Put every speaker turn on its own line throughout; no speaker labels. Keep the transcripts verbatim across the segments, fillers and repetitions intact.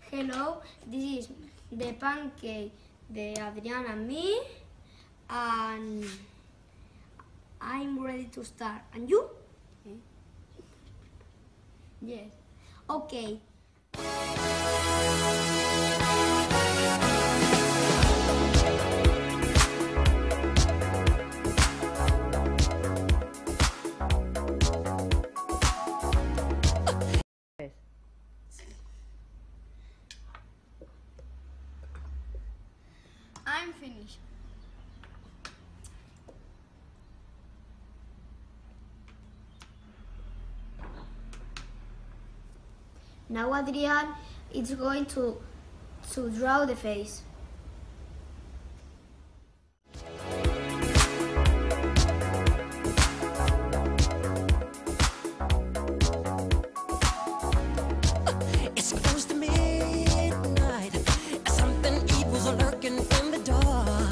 Hello, this is the pancake, the Adrian and me, and I'm ready to start. And you? Okay. Yes. Okay. I'm finished. Now Adrian is going to to draw the face.
It's close to midnight. Something evil's lurking in the dark.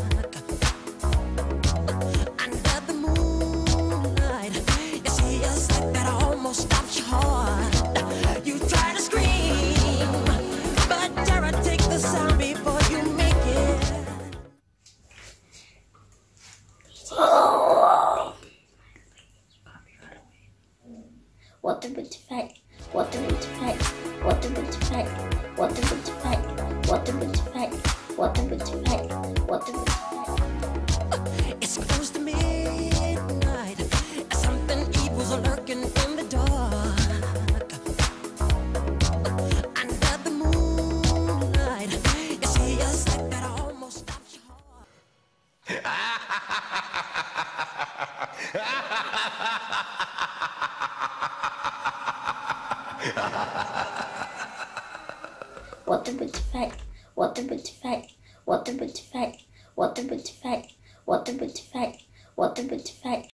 Under the moonlight, you see a sight that almost stops your heart. You try to scream, but terror takes the sound before you make it.
What a beautiful fact, what a beautiful fact, what a beautiful fact, what a beautiful fact, what a beautiful fact, what a beautiful fact, what a beautiful fact.
It's close to midnight. Something evil's lurking in the dark. Under the moonlight, you see a sight that almost stops your heart.
What a beautiful fact, what a beautiful fact, what a beautiful fact, what a beautiful fact, what a beautiful fact, what a beautiful fact.